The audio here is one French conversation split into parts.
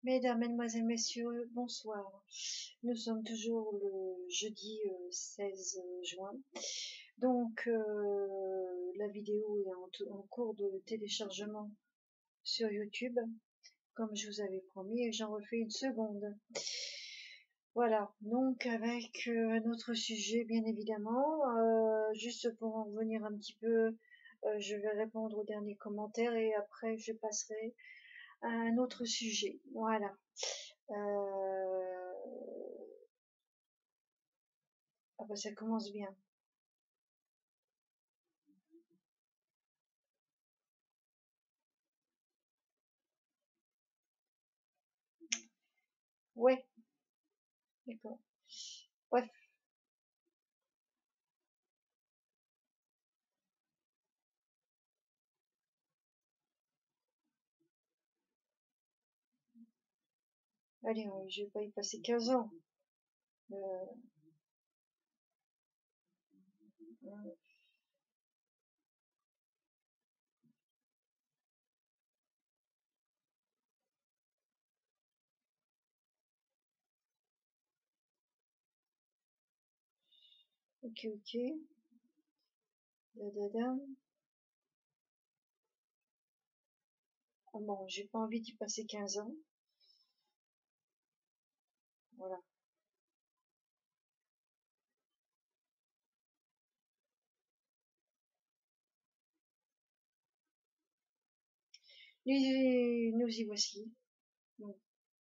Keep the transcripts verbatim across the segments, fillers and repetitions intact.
Mesdames, Mesdemoiselles, Messieurs, bonsoir. Nous sommes toujours le jeudi euh, seize juin. Donc, euh, la vidéo est en, en cours de téléchargement sur YouTube, comme je vous avais promis, et j'en refais une seconde. Voilà, donc avec euh, un autre sujet, bien évidemment. Euh, juste pour en revenir un petit peu, euh, je vais répondre aux derniers commentaires et après je passerai à un autre sujet. Voilà. Euh... Ah bah ça commence bien. Ouais, d'accord. Bref, allez, euh, je vais pas y passer quinze ans. Euh, euh, ok, ok. Da, da, da. Ah bon, j'ai pas envie d'y passer quinze ans. Voilà. Et nous y voici. Bon.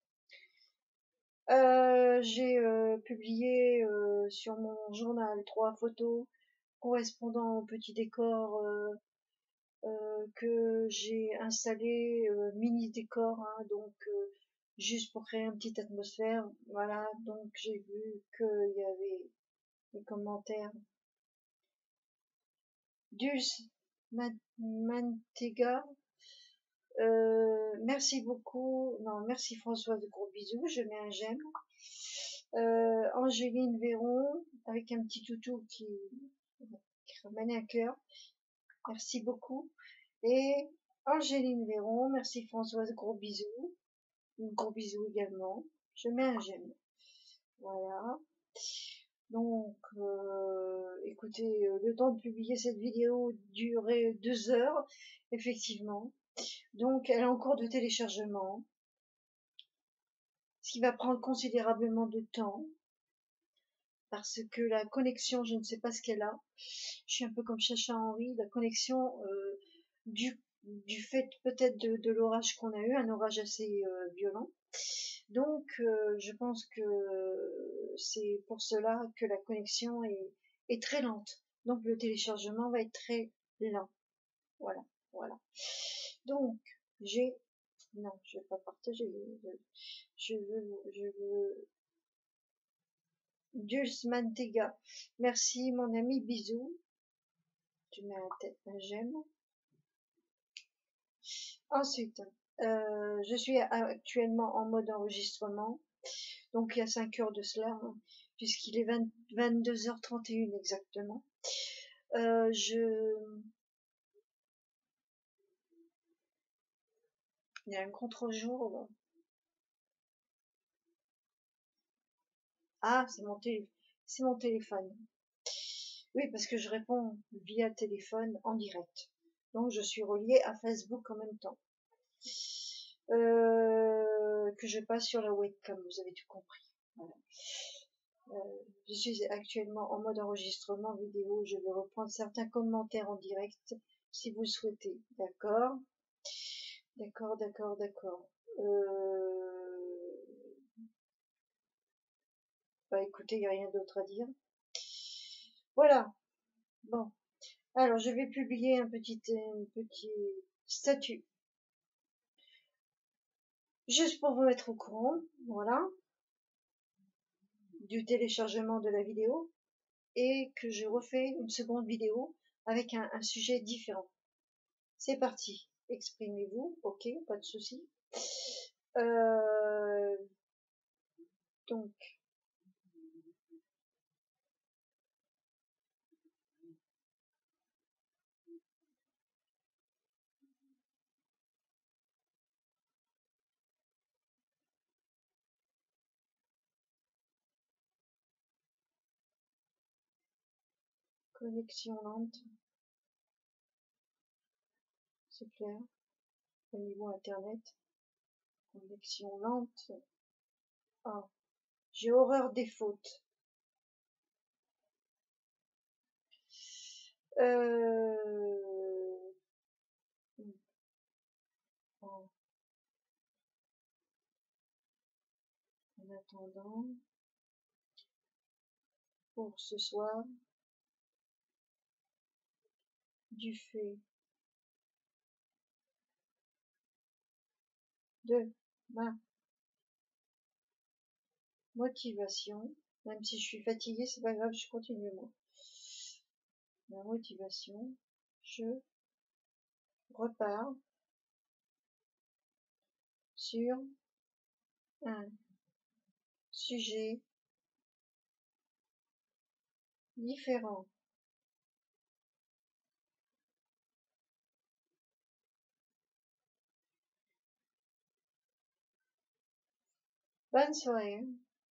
Euh, j'ai euh, publié euh, sur mon journal trois photos correspondant au petit décor euh, euh, que j'ai installé, euh, mini décor, hein, donc euh, juste pour créer une petite atmosphère. Voilà, donc j'ai vu qu'il y avait des commentaires. Dulce Mantega, euh, merci beaucoup. Non, merci Françoise, de gros bisous, je mets un j'aime. Euh, Angéline Véron, avec un petit toutou qui, qui ramène un cœur. Merci beaucoup. Et Angéline Véron, merci Françoise, gros bisous. Gros bisous également. Je mets un j'aime. Voilà. Donc, euh, écoutez, euh, le temps de publier cette vidéo durait deux heures, effectivement. Donc, elle est en cours de téléchargement, ce qui va prendre considérablement de temps, parce que la connexion, je ne sais pas ce qu'elle a. Je suis un peu comme Chacha Henry, la connexion euh, du, du fait peut-être de, de l'orage qu'on a eu, un orage assez euh, violent. Donc, euh, je pense que c'est pour cela que la connexion est, est très lente. Donc, le téléchargement va être très lent. Voilà, voilà. Donc, j'ai... Non, je vais pas partager. Je veux... Je veux... Dulce Mantega. Merci, mon ami. Bisous. Tu mets un, tête, un j'aime. Ensuite, euh, je suis actuellement en mode enregistrement. Donc il y a cinq heures de cela, hein, puisqu'il est vingt-deux heures trente et une exactement. Euh, je... Il y a un contre-jour là. Ah, c'est mon, télé... c'est mon téléphone. Oui, parce que je réponds via téléphone en direct. Donc je suis reliée à Facebook en même temps. Euh, que je passe sur la webcam, vous avez tout compris. Voilà. Euh, je suis actuellement en mode enregistrement vidéo. Je vais reprendre certains commentaires en direct si vous le souhaitez. D'accord, d'accord, d'accord, d'accord. Euh... Bah écoutez, il n'y a rien d'autre à dire. Voilà. Bon. Alors, je vais publier un petit, un petit statut. Juste pour vous mettre au courant. Voilà. Du téléchargement de la vidéo. Et que je refais une seconde vidéo avec un, un sujet différent. C'est parti. Exprimez-vous. Ok, pas de souci. Euh, donc, Connexion lente. C'est clair. Au niveau internet. Connexion lente. Ah, j'ai horreur des fautes. Euh... En attendant, pour ce soir, du fait de ma motivation, même si je suis fatiguée, c'est pas grave, je continue moi. Ma motivation, je repars sur un sujet différent. Bonne soirée.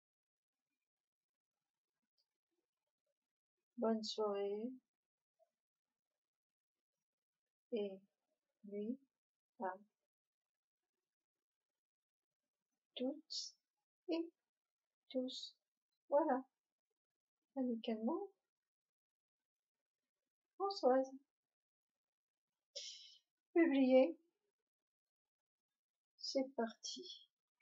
Bonne soirée. Et nuit à toutes et tous. Voilà. Amicalement, Françoise. Publié. C'est parti.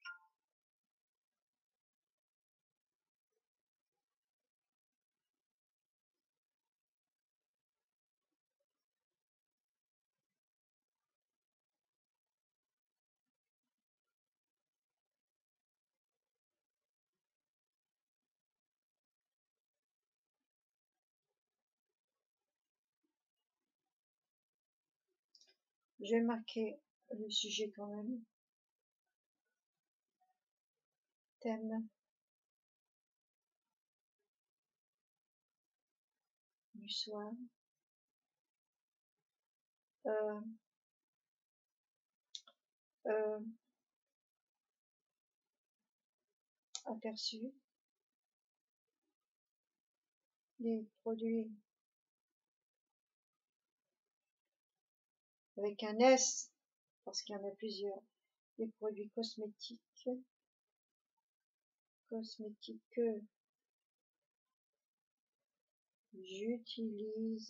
Je vais marquer le sujet quand même. Thème du soir. Euh, euh, aperçu des produits avec un S, parce qu'il y en a plusieurs, des produits cosmétiques, cosmétiques que j'utilise,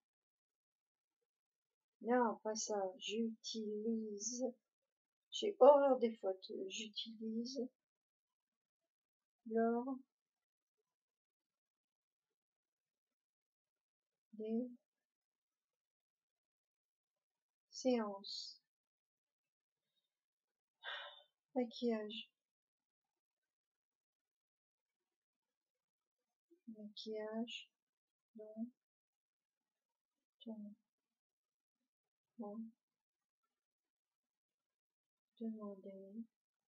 non, pas ça, j'utilise, j'ai horreur des fautes, j'utilise lors des séances, maquillage, maquillage, dont on m'a demandé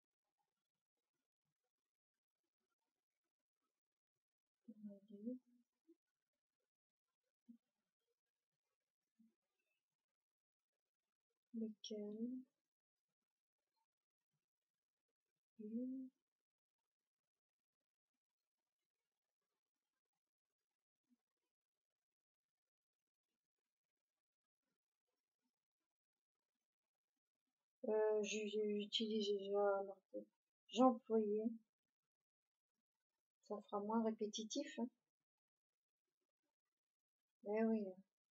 demandé lequel il euh, j'utilise déjà, j'employais, ça fera moins répétitif, hein. Eh oui,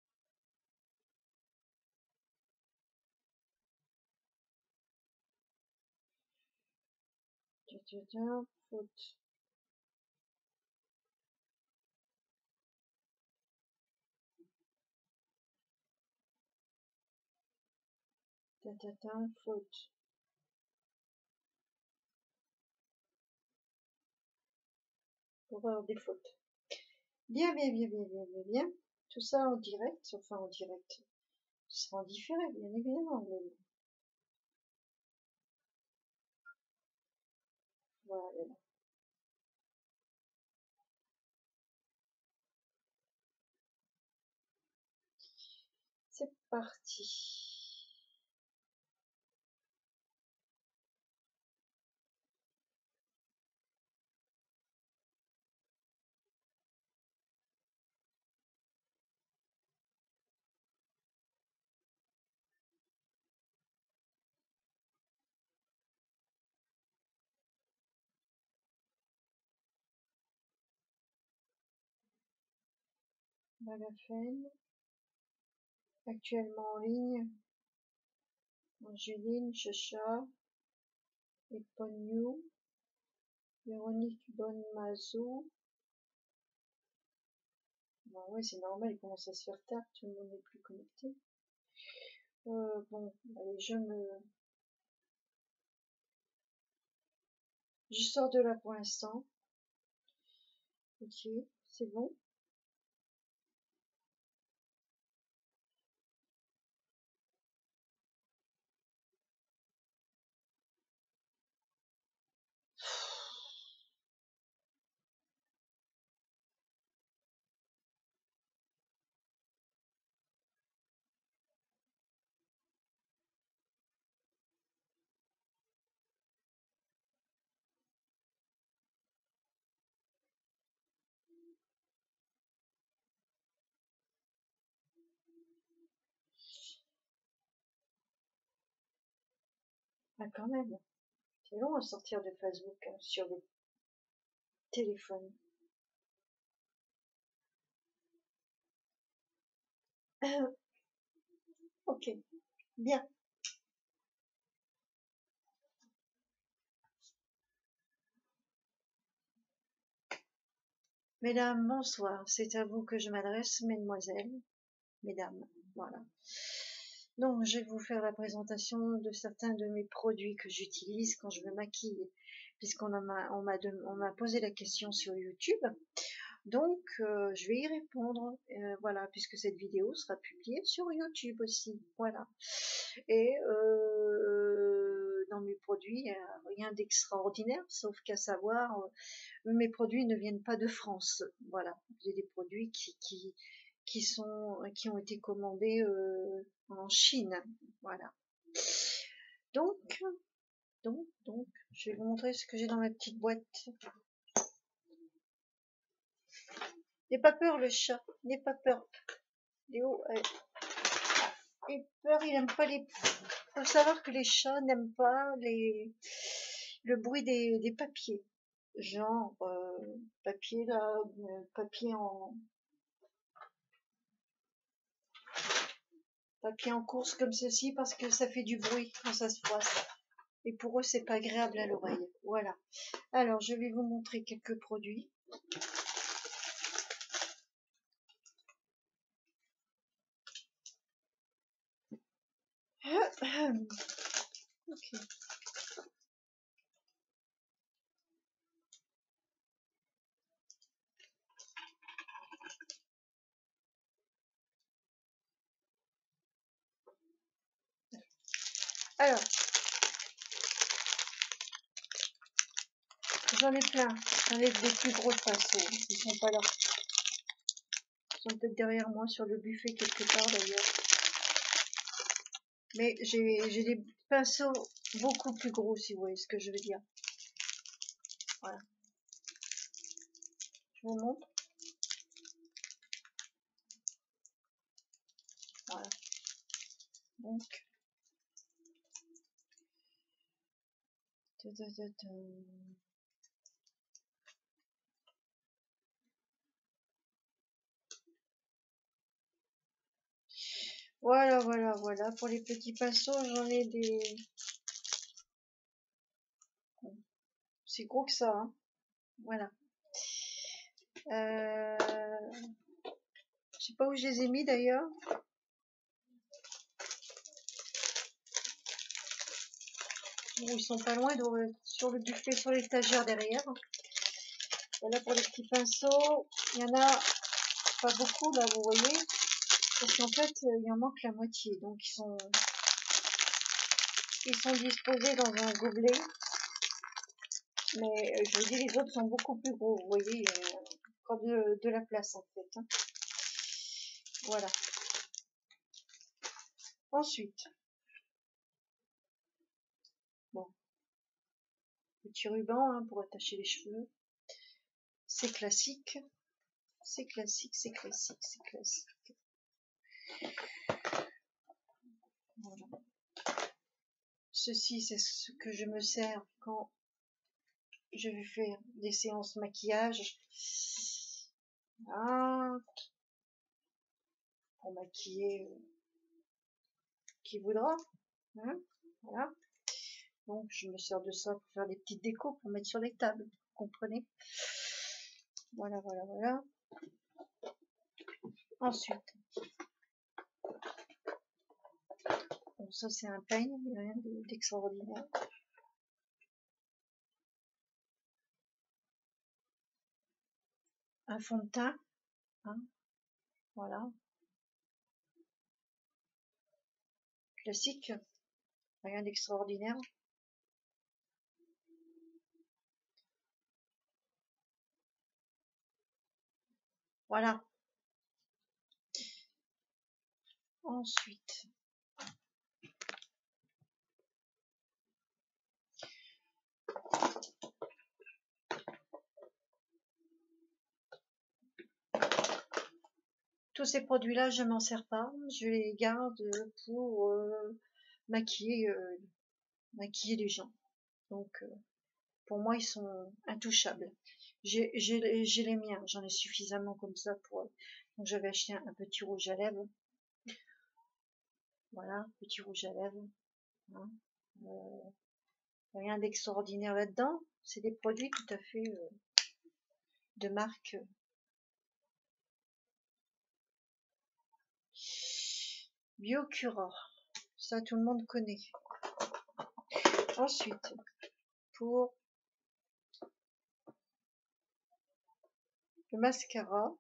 tiens, faute, tatatin, faute, horreur des fautes. Bien, bien, bien, bien, bien, bien, bien. Tout ça en direct, enfin en direct. Ce sera en différé, bien évidemment. Mais voilà. C'est parti. Balafène, actuellement en ligne, Angeline, Chacha, Eponu, Véronique Bonmazou. Bon, ouais, c'est normal, il commence à se faire tard, tout le monde n'est plus connecté. Euh, bon, allez, je me... Je sors de là pour l'instant. Ok, c'est bon. Ah, quand même. C'est long à sortir de Facebook hein, sur le téléphone. Ok, bien. Mesdames, bonsoir. C'est à vous que je m'adresse, mesdemoiselles, mesdames. Voilà. Donc, je vais vous faire la présentation de certains de mes produits que j'utilise quand je me maquille, puisqu'on m'a on m'a on m'a posé la question sur YouTube. Donc, euh, je vais y répondre, euh, voilà, puisque cette vidéo sera publiée sur YouTube aussi, voilà. Et euh, dans mes produits, rien d'extraordinaire, sauf qu'à savoir, euh, mes produits ne viennent pas de France, voilà. J'ai des produits qui, qui, qui sont, qui ont été commandés euh, en Chine, voilà. Donc, donc, donc, je vais vous montrer ce que j'ai dans ma petite boîte. N'aie pas peur le chat, n'aie pas peur. Léo, euh, il peur, il aime pas les. Faut savoir que les chats n'aiment pas les le bruit des, des papiers. Genre euh, papier là, euh, papier en papier en course comme ceci parce que ça fait du bruit quand ça se froisse. Et pour eux c'est pas agréable à l'oreille. Voilà. Alors je vais vous montrer quelques produits. Ok. Alors, j'en ai plein. J'en ai des plus gros pinceaux. Ils sont pas là. Ils sont peut-être derrière moi sur le buffet quelque part d'ailleurs. Mais j'ai des pinceaux beaucoup plus gros si vous voyez ce que je veux dire. Voilà. Je vous montre. Voilà. Donc. Ta, ta, ta, ta. Voilà, voilà, voilà. Pour les petits pinceaux, j'en ai des. C'est gros que ça, hein. Voilà. Euh... Je sais pas où je les ai mis d'ailleurs. Bon, ils sont pas loin, donc sur le buffet, sur l'étagère derrière. Voilà pour les petits pinceaux. Il y en a pas beaucoup là, vous voyez. Parce qu'en fait, il en manque la moitié. Donc ils sont, ils sont disposés dans un gobelet. Mais je vous dis, les autres sont beaucoup plus gros. Vous voyez, il y a encore de, de la place en fait. Hein. Voilà. Ensuite, bon, petit ruban hein, pour attacher les cheveux. C'est classique. C'est classique, c'est classique, c'est classique. Voilà. Ceci, c'est ce que je me sers quand je vais faire des séances maquillage. Ah, pour maquiller euh, qui voudra. Hein, voilà. Donc je me sers de ça pour faire des petites décos pour mettre sur les tables, vous comprenez. Voilà, voilà, voilà. Ensuite, bon, ça c'est un peigne, il n'y a rien d'extraordinaire. Un fond de teint, hein, voilà. Classique, rien d'extraordinaire. Voilà. Ensuite, tous ces produits-là, je m'en sers pas. Je les garde pour euh, maquiller, euh, maquiller les gens. Donc, euh, pour moi, ils sont intouchables. J'ai les miens, j'en ai suffisamment comme ça pour. Donc, j'avais acheté un, un petit rouge à lèvres. Voilà, petit rouge à lèvres. Hein. Euh, rien d'extraordinaire là-dedans. C'est des produits tout à fait euh, de marque. Biocura, ça tout le monde connaît. Ensuite, pour le mascara,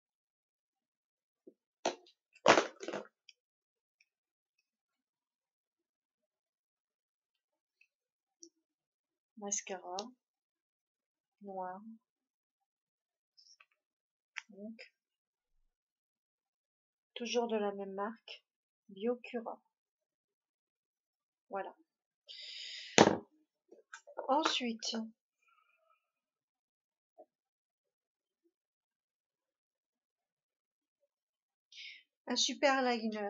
mascara noir, donc toujours de la même marque, Biocura. Voilà. Ensuite, un super liner.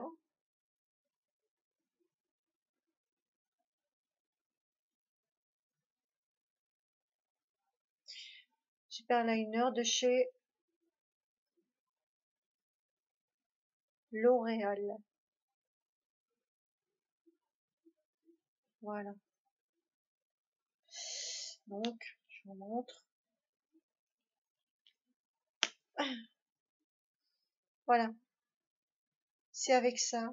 Super liner de chez L'Oréal. Voilà. Donc, je vous montre. Voilà. C'est avec ça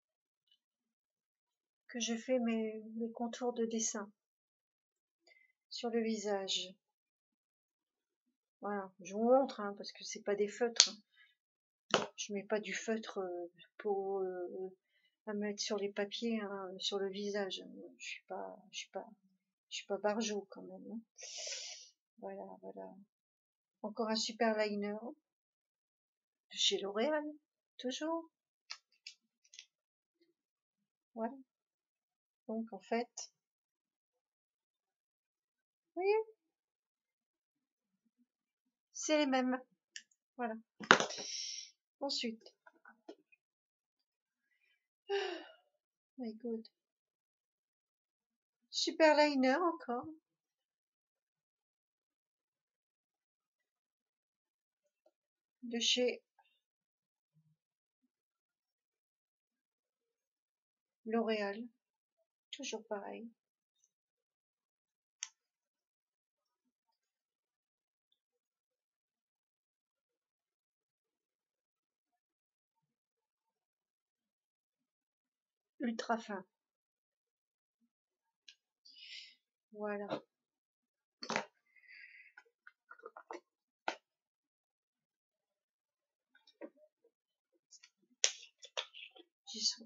que je fais mes, mes contours de dessin sur le visage. Voilà. Je vous montre, hein, parce que c'est pas des feutres. Hein. Je mets pas du feutre euh, pour euh, à mettre sur les papiers, hein, sur le visage. Je suis pas, je suis pas, je suis pas barjot quand même. Hein. Voilà, voilà. Encore un super liner de chez L'Oréal, toujours. Voilà. Donc en fait, vous voyez, c'est les mêmes. Voilà. Ensuite, my god, super liner encore de chez L'Oréal, toujours pareil. Ultra fin. Voilà. J'y suis.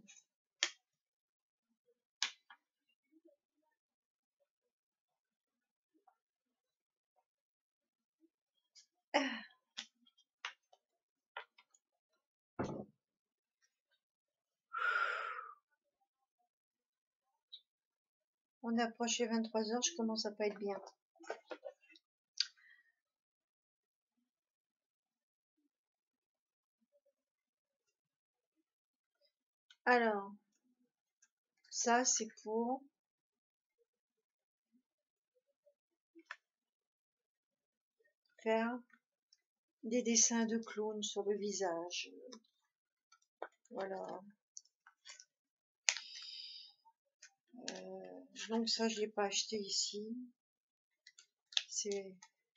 On approche les vingt-trois heures, je commence à pas être bien. Alors, ça c'est pour faire des dessins de clown sur le visage. Voilà. Euh, donc ça, je l'ai pas acheté ici. C'est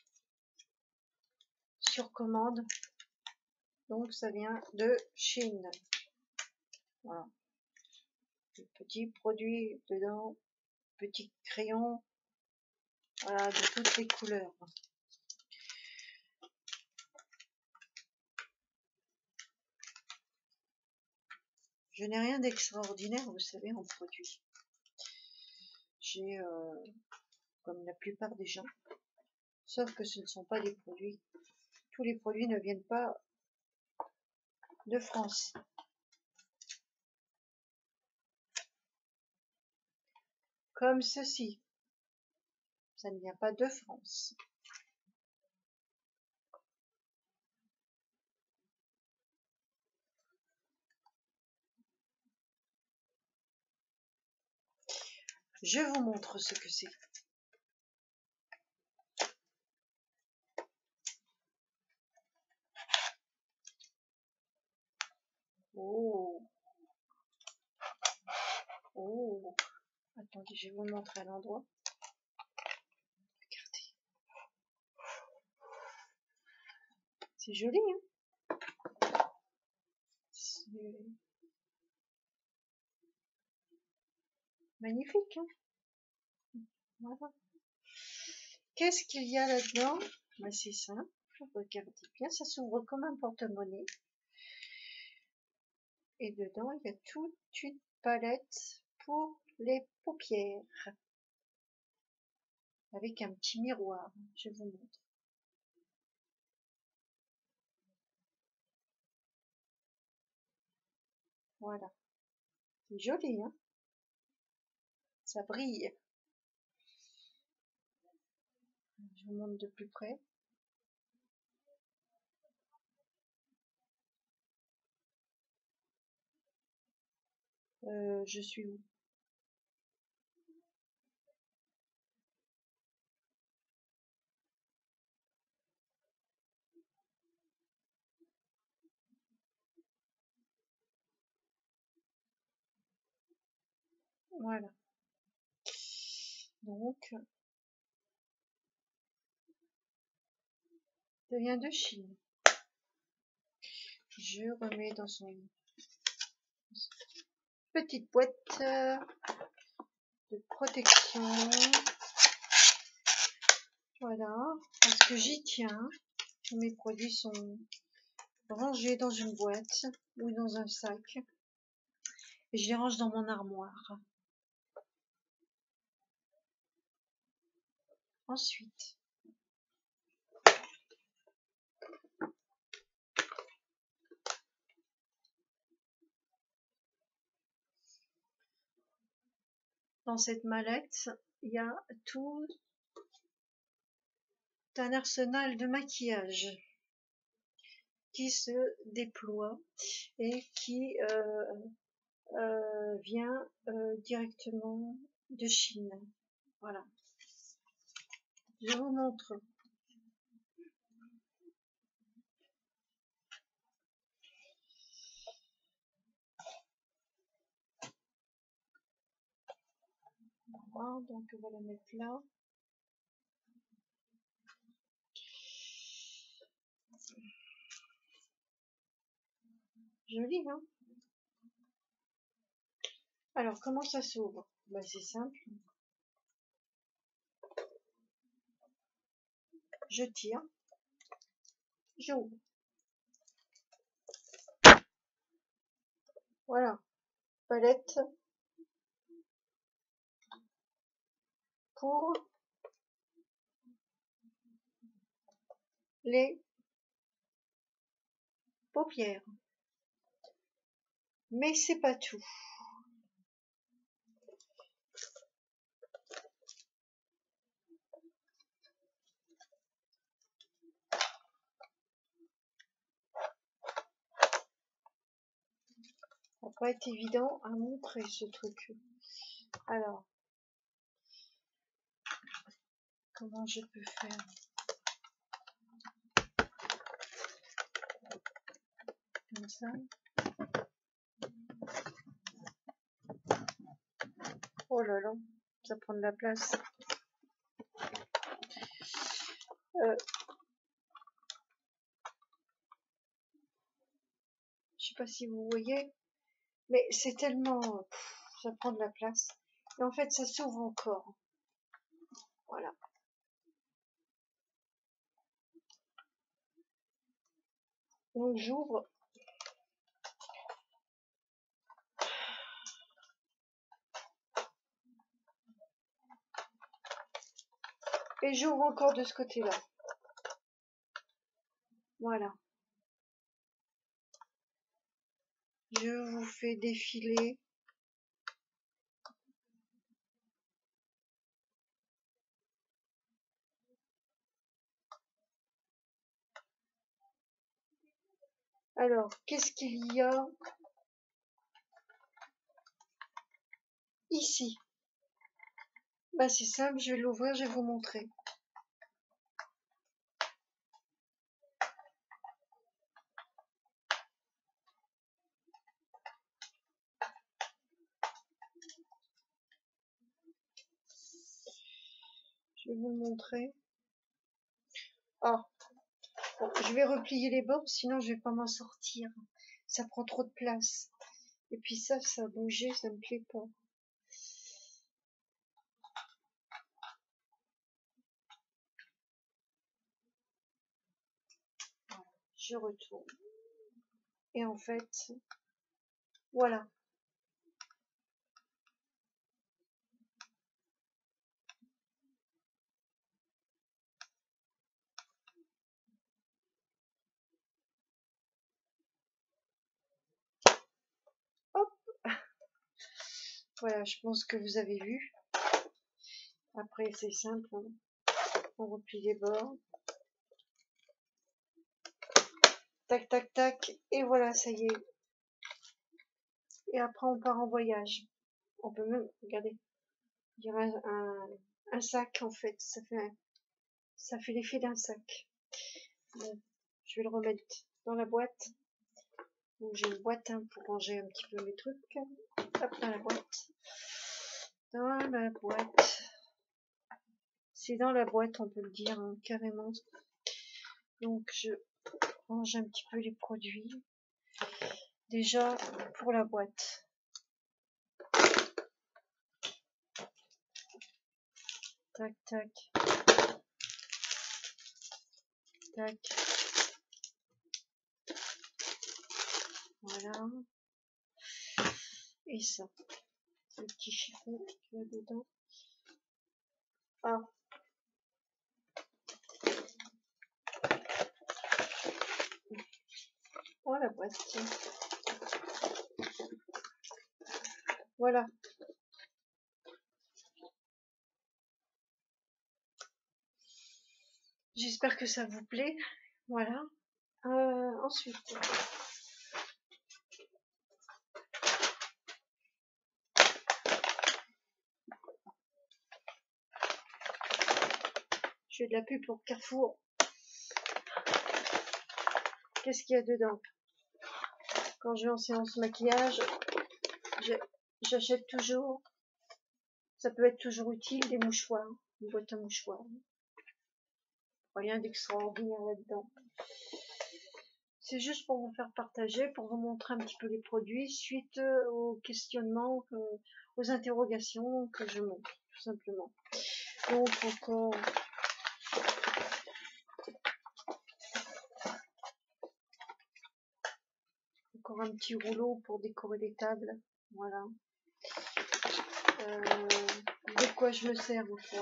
sur commande. Donc ça vient de Chine. Voilà. Des petits produits dedans, petits crayons, voilà, de toutes les couleurs. Je n'ai rien d'extraordinaire, vous savez, en produit. J'ai, euh, comme la plupart des gens, sauf que ce ne sont pas des produits. Tous les produits ne viennent pas de France. Comme ceci. Ça ne vient pas de France. Je vous montre ce que c'est. Oh. Oh. Attendez, je vais vous montrer à l'endroit. Regardez. C'est joli, hein? C'est magnifique, hein? Voilà. Qu'est-ce qu'il y a là-dedans? Ben, c'est simple. Regardez bien, ça s'ouvre comme un porte-monnaie. Et dedans, il y a toute une palette pour les paupières. Avec un petit miroir. Je vous montre. Voilà. C'est joli, hein? Ça brille. Je vous montre de plus près. Euh, je suis où? Voilà. Donc, ça vient de Chine. Je remets dans son petite boîte de protection. Voilà, parce que j'y tiens. Tous mes produits sont rangés dans une boîte ou dans un sac. Et je les range dans mon armoire. Ensuite, dans cette mallette, il y a tout un arsenal de maquillage qui se déploie et qui euh, euh, vient euh, directement de Chine. Voilà. Je vous montre. Voilà, donc on va la mettre là. Joli, hein? Alors, comment ça s'ouvre? Ben, c'est simple. Je tire. J'ouvre. Voilà. Palette pour les paupières. Mais c'est pas tout. Ça va pas être évident à montrer ce truc. Alors, comment je peux faire? Comme ça. Oh là là, ça prend de la place. Euh, je sais pas si vous voyez, mais c'est tellement, pff, ça prend de la place. Et en fait, ça s'ouvre encore. Voilà. Donc j'ouvre. Et j'ouvre encore de ce côté-là. Voilà. Je vous fais défiler. Alors, qu'est-ce qu'il y a ici? Bah, c'est simple, je vais l'ouvrir, je vais vous montrer. Je vais vous montrer. Ah, bon, je vais replier les bords, sinon je vais pas m'en sortir. Ça prend trop de place. Et puis ça, ça a bougé, ça me plaît pas. Je retourne. Et en fait, voilà. Hop. Voilà, je pense que vous avez vu. Après, c'est simple. Hein. On replie les bords. Tac, tac, tac. Et voilà, ça y est. Et après, on part en voyage. On peut même, regardez, il y a un, un, un sac en fait. Ça fait, un, ça fait l'effet d'un sac. Bon, je vais le remettre dans la boîte. Donc j'ai une boîte hein, pour ranger un petit peu mes trucs. Hop, dans la boîte. Dans la boîte. C'est dans la boîte, on peut le dire, hein, carrément. Donc je range un petit peu les produits. Déjà pour la boîte. Tac, tac. Tac. Voilà. Et ça. Le petit chiffon qui va dedans. Ah. Oh la boîte. Tiens. Voilà. J'espère que ça vous plaît. Voilà. Euh, ensuite. Je fais de la pub pour Carrefour. Qu'est-ce qu'il y a dedans? Quand je vais en séance maquillage, j'achète toujours, ça peut être toujours utile, des mouchoirs, une boîte à mouchoirs. Rien d'extraordinaire là-dedans. C'est juste pour vous faire partager, pour vous montrer un petit peu les produits suite aux questionnements, aux interrogations que je montre, tout simplement. Donc encore encore un petit rouleau pour décorer les tables. Voilà. Euh, de quoi je me sers encore?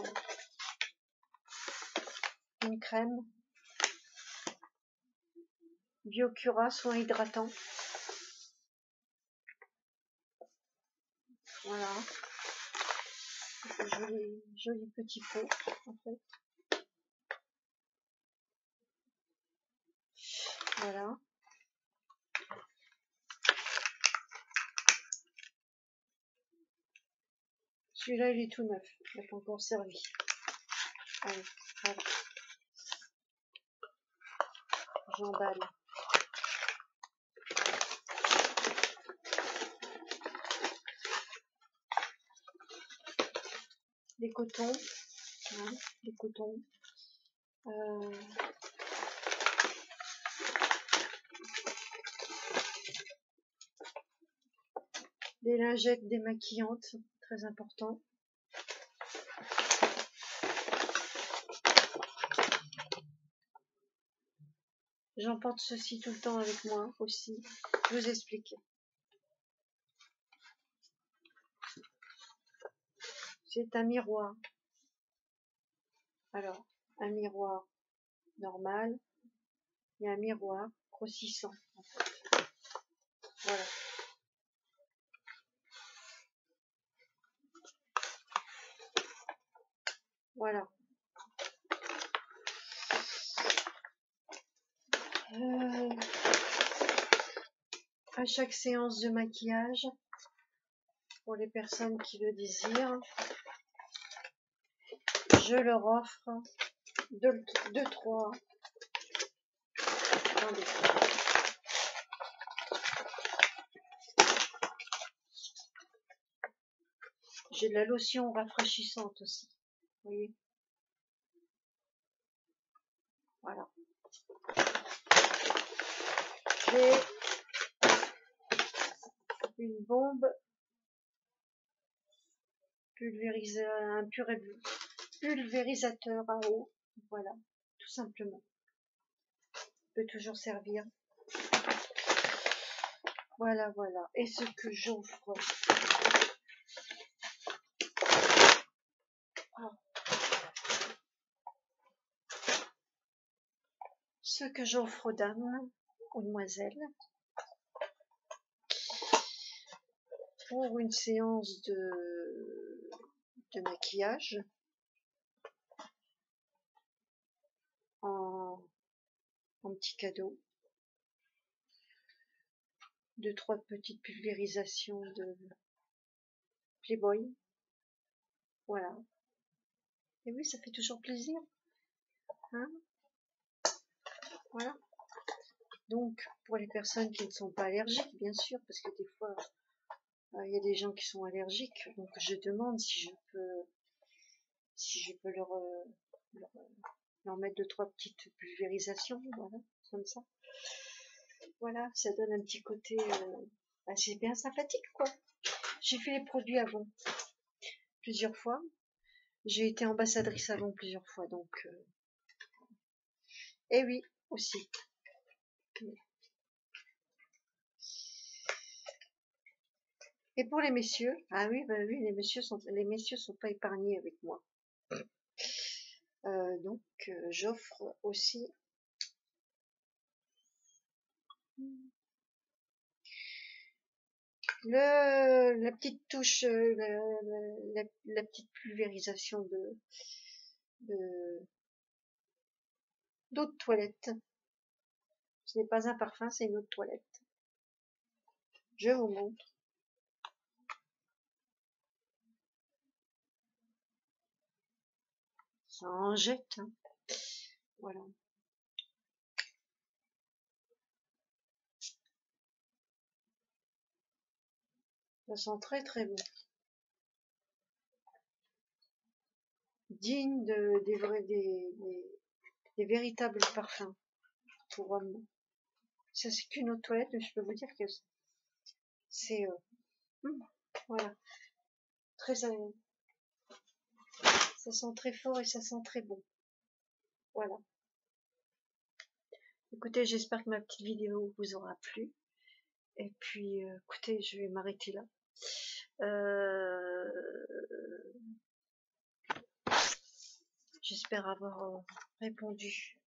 Une crème. Biocura, soin hydratant. Voilà. Joli, joli petit pot, en fait. Voilà. Celui-là, il est tout neuf. Il n'a pas encore servi. Allez, voilà. J'emballe. des cotons, hein, des cotons. Euh, des lingettes démaquillantes, très important. J'emporte ceci tout le temps avec moi aussi. Je vous explique. C'est un miroir. Alors, un miroir normal et un miroir grossissant. En fait. Voilà. Voilà. Euh, à chaque séance de maquillage, pour les personnes qui le désirent, je leur offre deux, deux trois. Attendez. J'ai de la lotion rafraîchissante aussi. Vous voyez? Voilà. J'ai une bombe pulvérisateur, un pulvérisateur à eau. Voilà, tout simplement. Peut toujours servir. Voilà, voilà. Et ce que j'offre. Ah. Ce que j'offre aux dames, aux demoiselles, pour une séance de, de maquillage en, en petit cadeau. Deux, trois petites pulvérisations de Playboy. Voilà. Et oui, ça fait toujours plaisir. Hein? Voilà. Donc, pour les personnes qui ne sont pas allergiques, bien sûr, parce que des fois, il euh, y a des gens qui sont allergiques, donc je demande si je peux, si je peux leur, euh, leur, leur mettre deux, trois petites pulvérisations, voilà, comme ça. Voilà, ça donne un petit côté euh, assez bien sympathique, quoi. J'ai fait les produits avant, plusieurs fois. J'ai été ambassadrice avant plusieurs fois, donc... Euh... Et oui, aussi. Et pour les messieurs, ah oui, bah oui, les messieurs sont, les messieurs sont pas épargnés avec moi. Euh, donc, euh, j'offre aussi le, la petite touche, euh, la, la, la, la petite pulvérisation de, de, d'eau de toilette. Ce n'est pas un parfum, c'est une eau de toilette. Je vous montre. Ça en jette, hein. Voilà. Ça sent très très bon. Digne de, des vrais, des, des, des véritables parfums pour hommes. Ça c'est qu'une eau de toilette, mais je peux vous dire que c'est, euh, hum, voilà, très agréable. Ça sent très fort et ça sent très bon. Voilà. Écoutez, j'espère que ma petite vidéo vous aura plu. Et puis, euh, écoutez, je vais m'arrêter là. Euh, J'espère avoir euh, répondu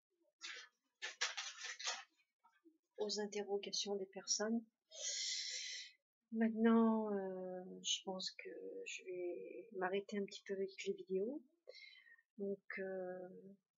aux interrogations des personnes. Maintenant, euh, je pense que je vais m'arrêter un petit peu avec les vidéos. Donc, euh,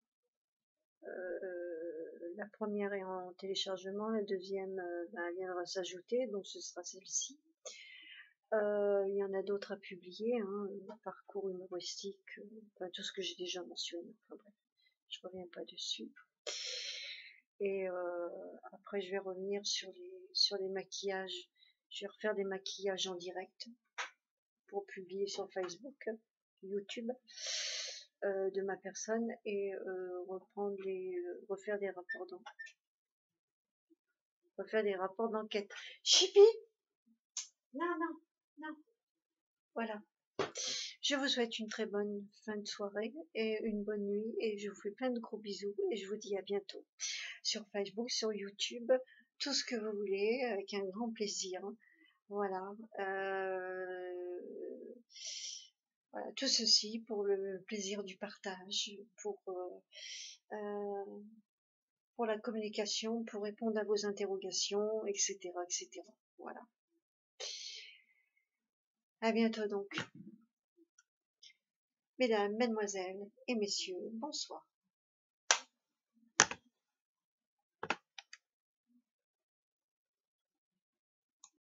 euh, la première est en téléchargement, la deuxième euh, ben, viendra s'ajouter, donc ce sera celle-ci. Euh, il y en a d'autres à publier, hein, parcours humoristique, euh, enfin, tout ce que j'ai déjà mentionné. Enfin bref, je reviens pas dessus. Et euh, après, je vais revenir sur les sur les maquillages. Je vais refaire des maquillages en direct pour publier sur Facebook. YouTube euh, de ma personne et euh, reprendre les, euh, refaire des rapports d'enquête. Refaire des rapports d'enquête. Chippy! Non, non, non. Voilà. Je vous souhaite une très bonne fin de soirée et une bonne nuit et je vous fais plein de gros bisous et je vous dis à bientôt sur Facebook, sur YouTube, tout ce que vous voulez avec un grand plaisir. Voilà. Euh, voilà. Tout ceci pour le plaisir du partage, pour euh, euh, pour la communication, pour répondre à vos interrogations, et cetera, et cetera. Voilà. À bientôt donc. Mesdames, mesdemoiselles et messieurs, bonsoir.